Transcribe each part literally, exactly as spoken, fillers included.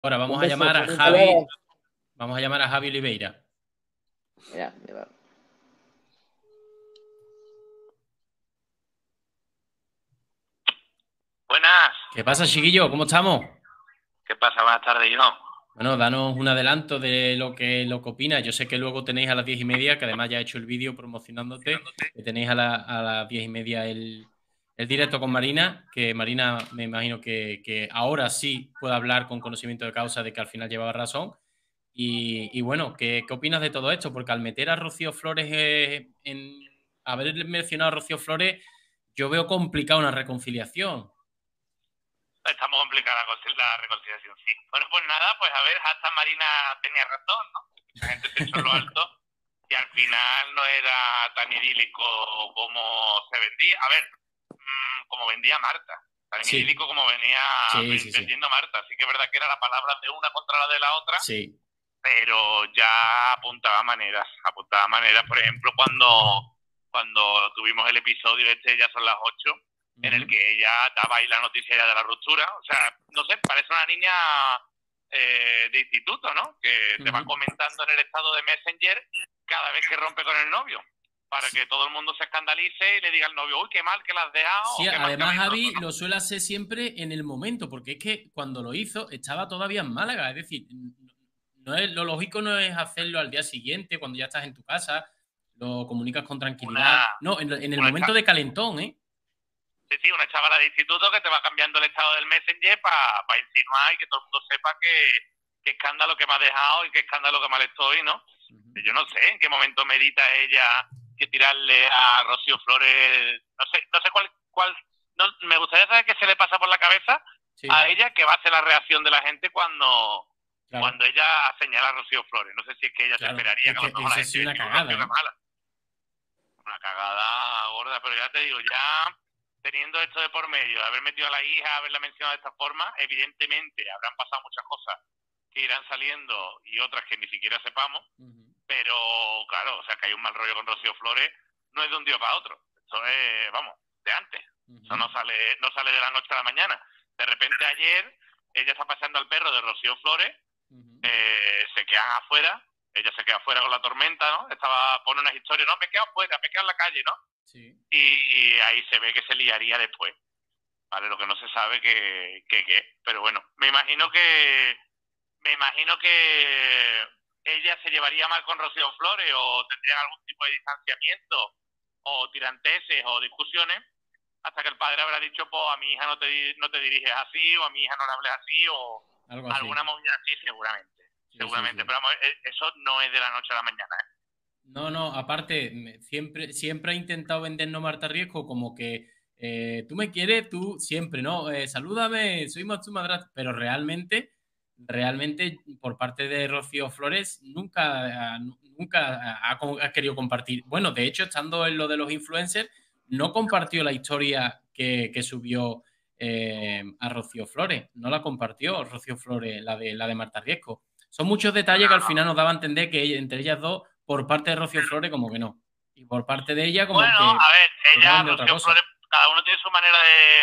Ahora Un vamos a beso, llamar a Tony, hasta luego. Javi, vamos a llamar a Javi Oliveira. Mira, mira. Buenas. ¿Qué pasa, chiquillo? ¿Cómo estamos? ¿Qué pasa? Buenas tardes, hijo. Bueno, danos un adelanto de lo que, lo que opinas. Yo sé que luego tenéis a las diez y media, que además ya he hecho el vídeo promocionándote, que tenéis a, la- a las diez y media el, el directo con Marina, que Marina me imagino que, que ahora sí puede hablar con conocimiento de causa de que al final llevaba razón. Y, y bueno, ¿qué, qué opinas de todo esto? Porque al meter a Rocío Flores eh, en haber mencionado a Rocío Flores, yo veo complicada una reconciliación. Está muy complicada la reconciliación, sí. Bueno, pues nada, pues a ver, hasta Marina tenía razón, ¿no? La gente se echó en lo alto y al final no era tan idílico como se vendía. A ver, mmm, como vendía Marta. Tan Sí, idílico como venía sí, sí, sí. vendiendo Marta. Así que es verdad que era la palabra de una contra la de la otra, Sí. pero ya apuntaba maneras. Apuntaba maneras, por ejemplo, cuando, cuando tuvimos el episodio este, ya son las ocho, en el que ella daba ahí la noticia ya de la ruptura. O sea, no sé, parece una niña eh, de instituto, ¿no? Que te va comentando en el estado de Messenger cada vez que rompe con el novio, para que todo el mundo se escandalice y le diga al novio, uy, qué mal que la has dejado. Sí, qué mal que además habéis Javi roto, ¿no? lo suele hacer siempre en el momento, porque es que cuando lo hizo estaba todavía en Málaga, es decir, no es, lo lógico no es hacerlo al día siguiente, cuando ya estás en tu casa, lo comunicas con tranquilidad. Una, No, en, en el una momento de calentón, ¿eh? Sí, sí, una chavala de instituto que te va cambiando el estado del Messenger para pa insinuar y que todo el mundo sepa que, qué escándalo que me ha dejado y qué escándalo que mal estoy, ¿no? Uh-huh. Yo no sé en qué momento medita ella que tirarle a Rocío Flores, no sé, no sé cuál, cuál no, me gustaría saber qué se le pasa por la cabeza sí. a ella, que va a ser la reacción de la gente cuando, claro. cuando ella señala a Rocío Flores. No sé si es que ella claro. se esperaría es que, que a lo mejor la gente es una cagada, una ¿eh? mala. Una cagada gorda, pero ya te digo, ya teniendo esto de por medio, haber metido a la hija, haberla mencionado de esta forma, evidentemente habrán pasado muchas cosas que irán saliendo y otras que ni siquiera sepamos, uh-huh. pero claro, o sea, que hay un mal rollo con Rocío Flores, no es de un día para otro, eso es, vamos, de antes, uh-huh. eso no sale, no sale de la noche a la mañana. De repente ayer, ella está paseando al perro de Rocío Flores, uh-huh. eh, se quedan afuera, ella se queda afuera con la tormenta, ¿no? Estaba, pone unas historias, no, me quedo afuera, me quedo en la calle, ¿no? Sí. Y ahí se ve que se liaría después, ¿vale? Lo que no se sabe que, que, que, pero bueno, me imagino que, me imagino que ella se llevaría mal con Rocío Flores o tendrían algún tipo de distanciamiento o tiranteses o discusiones hasta que el padre habrá dicho, pues a mi hija no te, no te diriges así o a mi hija no le hables así o Algo así. alguna movida así seguramente, sí, seguramente, sí, sí. Pero vamos, eso no es de la noche a la mañana, ¿eh? No, no, aparte, siempre, siempre ha intentado vendernos Marta Riesco como que eh, tú me quieres, tú siempre, ¿no? Eh, salúdame, soy tu madrastra, pero realmente, realmente por parte de Rocío Flores nunca, nunca ha, ha querido compartir. Bueno, de hecho, estando en lo de los influencers, no compartió la historia que, que subió eh, a Rocío Flores, no la compartió Rocío Flores, la de, la de Marta Riesco. Son muchos detalles que al final nos daba a entender que entre ellas dos, por parte de Rocío Flores, como que no. Y por parte de ella, como bueno, que... Bueno, a ver, ella, de otra Rocío cosa. Flores, cada uno tiene su manera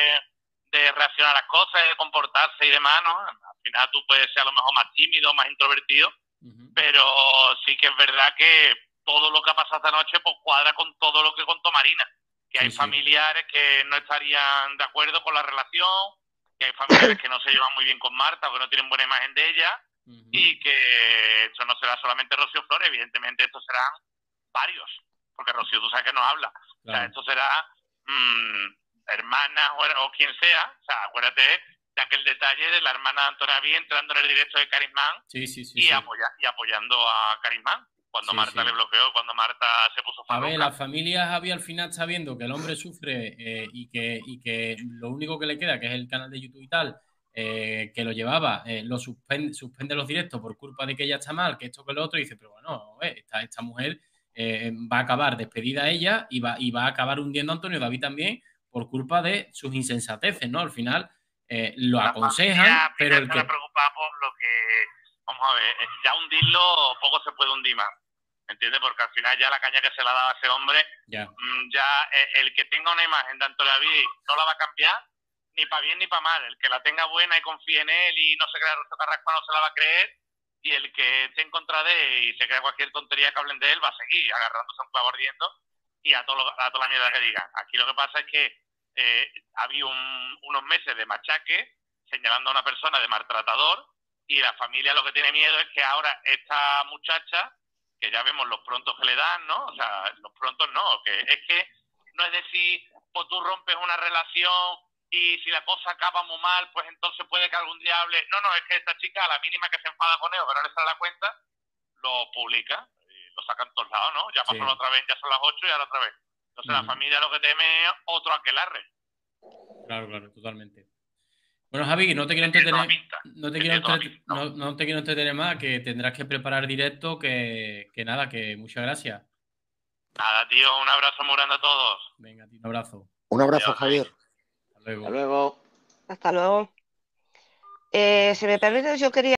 de, de reaccionar a las cosas, de comportarse y demás, ¿no? Al final tú puedes ser a lo mejor más tímido, más introvertido, uh-huh. pero sí que es verdad que todo lo que ha pasado esta noche pues cuadra con todo lo que contó Marina. Que sí, hay sí. familiares que no estarían de acuerdo con la relación, que hay familiares que no se llevan muy bien con Marta, que no tienen buena imagen de ella, uh-huh. y que esto no será solamente Rocío Flores, evidentemente esto serán varios, porque Rocío tú sabes que no habla, claro. O sea, esto será mmm, hermana o, o quien sea, o sea, acuérdate de aquel detalle de la hermana de Antonia Bí entrando en el directo de Carismán sí, sí, sí, y, sí. Apoya, y apoyando a Carismán. Cuando sí, Marta sí. le bloqueó, cuando Marta se puso farruca. A ver, la familia Javi al final está viendo que el hombre sufre eh, y, que, y que lo único que le queda, que es el canal de YouTube y tal, eh, que lo llevaba, eh, lo suspende, suspende los directos por culpa de que ella está mal, que esto que lo otro, y dice, pero bueno, eh, esta, esta mujer eh, va a acabar despedida a ella y va, y va a acabar hundiendo a Antonio David también por culpa de sus insensateces, ¿no? Al final eh, lo la aconsejan, pero el que... preocupa por lo que, vamos a ver, ya hundirlo poco se puede hundir más. ¿Entiendes? Porque al final ya la caña que se le ha dado a ese hombre, ya, mmm, ya el que tenga una imagen de Antonio David no la va a cambiar, ni para bien ni para mal. El que la tenga buena y confíe en él y no se crea Roberto Carrasco no se la va a creer, y el que esté en contra de él y se crea cualquier tontería que hablen de él va a seguir agarrándose a un clavo ardiendo y a, todo lo, a toda la mierda que digan. Aquí lo que pasa es que eh, había un, unos meses de machaque señalando a una persona de maltratador, y la familia lo que tiene miedo es que ahora esta muchacha, que ya vemos los prontos que le dan, ¿no? O sea, los prontos no, que es que no es decir, pues tú rompes una relación y si la cosa acaba muy mal, pues entonces puede que algún día hable. No, no, es que esta chica, a la mínima que se enfada con él o que no le sale la cuenta, lo publica, y lo sacan todos lados, ¿no? Ya pasó Sí. la otra vez, ya son las ocho y ahora otra vez. Entonces Ujú. la familia lo que teme es otro aquelarre. Claro, claro, totalmente. Bueno, Javi, no te quiero Entiendo la entretener, pinta. no te quiero, Entiendo la entre- pinta, ¿no? no, no te quiero entretener más, que tendrás que preparar directo, que, que nada, que muchas gracias. Nada, tío, un abrazo muy grande a todos. Venga, tío, un abrazo. Un abrazo, Adiós, Javier. Hasta luego. Hasta luego. Hasta luego. Eh, si me permite, yo quería